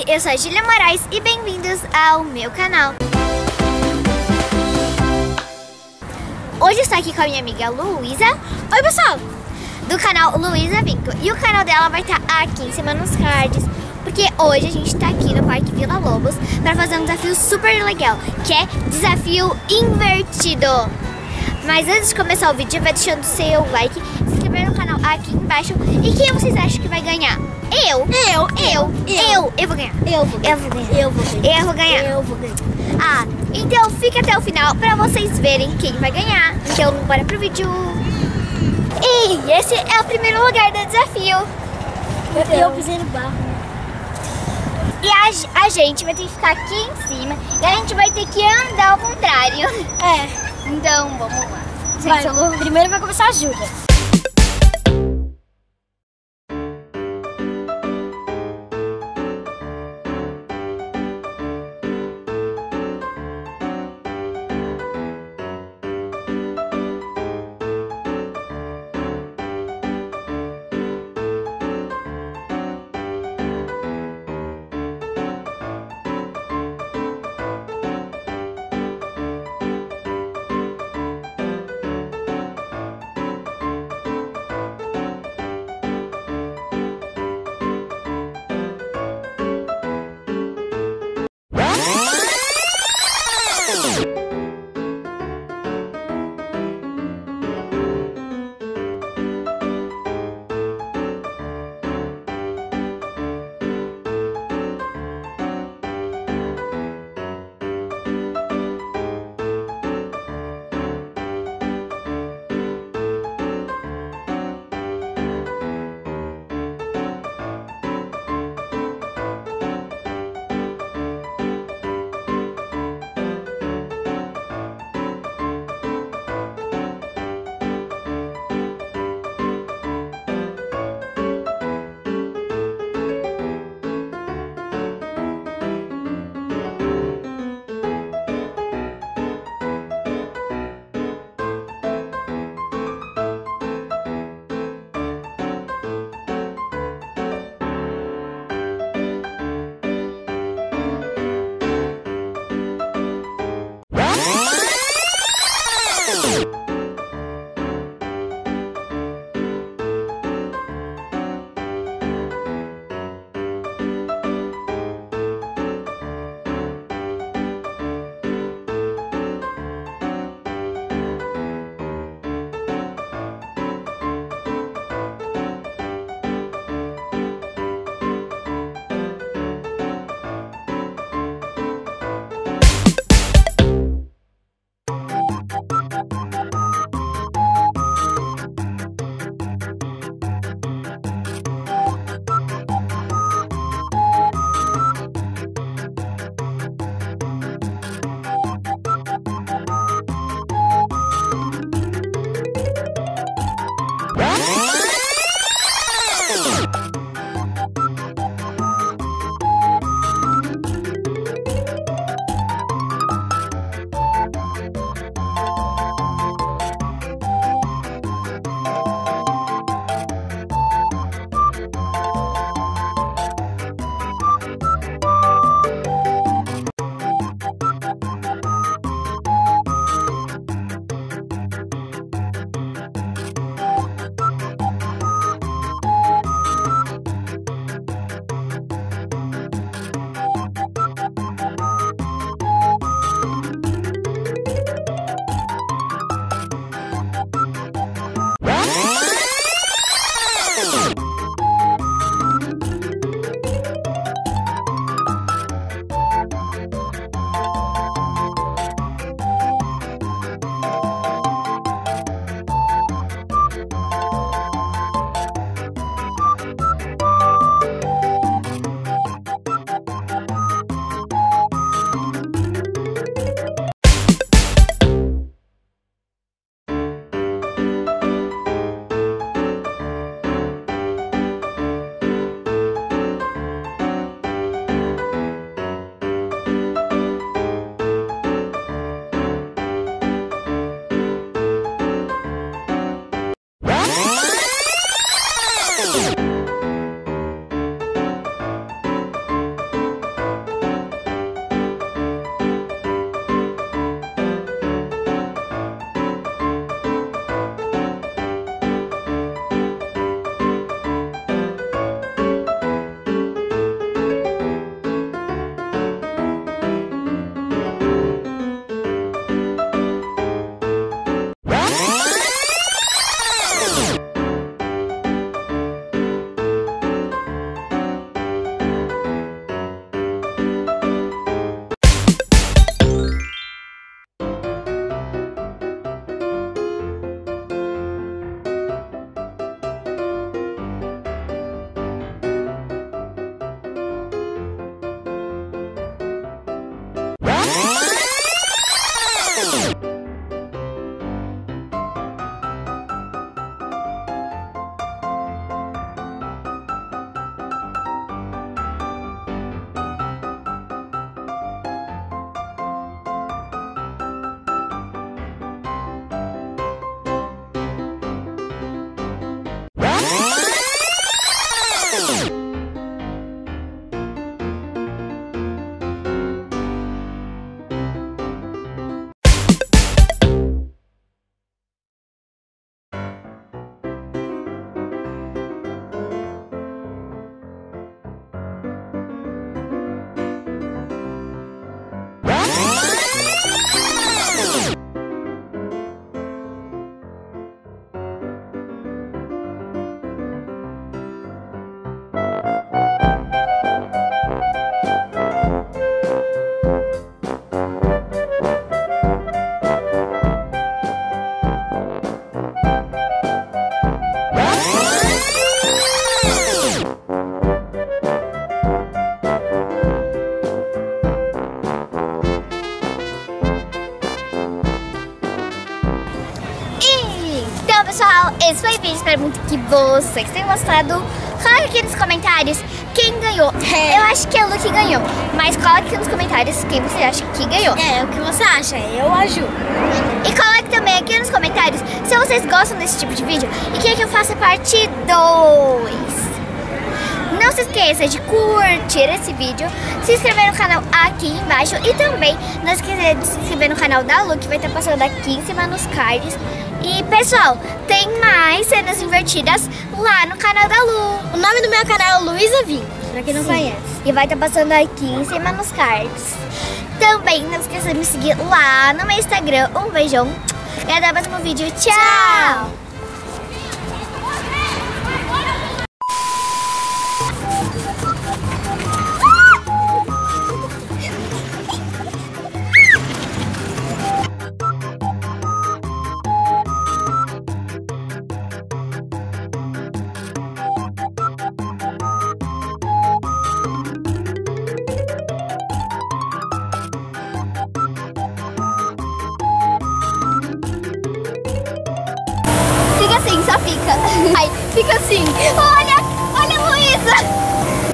eu sou a Julia Moraes e bem-vindos ao meu canal. Hoje eu estou aqui com a minha amiga Luiza. Oi, pessoal! Do canal Luiza Vinco. E o canal dela vai estar aqui em cima nos cards, porque hoje a gente está aqui no Parque Vila Lobos para fazer um desafio super legal, que é desafio invertido. Mas antes de começar o vídeo, vai deixando o seu like, se inscrever no canal aqui embaixo. E quem vocês acham que vai ganhar? Eu vou ganhar. Eu vou ganhar. Ah, então fica até o final pra vocês verem quem vai ganhar. Então bora pro vídeo. E esse é o primeiro lugar do desafio. Eu pisei no barro. E a gente vai ter que ficar aqui em cima e a gente vai ter que andar ao contrário. É. Então vamos lá. Vai, primeiro vai começar a Júlia. esse foi o vídeo. Espero muito que vocês tenham gostado. Coloque aqui nos comentários quem ganhou. Eu acho que é a Lu que ganhou, mas coloque aqui nos comentários quem você acha que ganhou. O que você acha? Eu ajudo. E coloque também aqui nos comentários se vocês gostam desse tipo de vídeo e quer que eu faça parte 2. Não se esqueça de curtir esse vídeo, se inscrever no canal aqui embaixo e também não esqueça de se inscrever no canal da Lu, que vai estar passando aqui em cima nos cards. E pessoal, tem mais cenas invertidas lá no canal da Lu. O nome do meu canal é Luiza Vinco, pra quem não conhece. E vai estar passando aqui em cima nos cards. Também não esqueça de me seguir lá no meu Instagram. Um beijão e até o próximo vídeo. Tchau! Fica assim, só fica. Ai, fica assim. Olha, Luiza!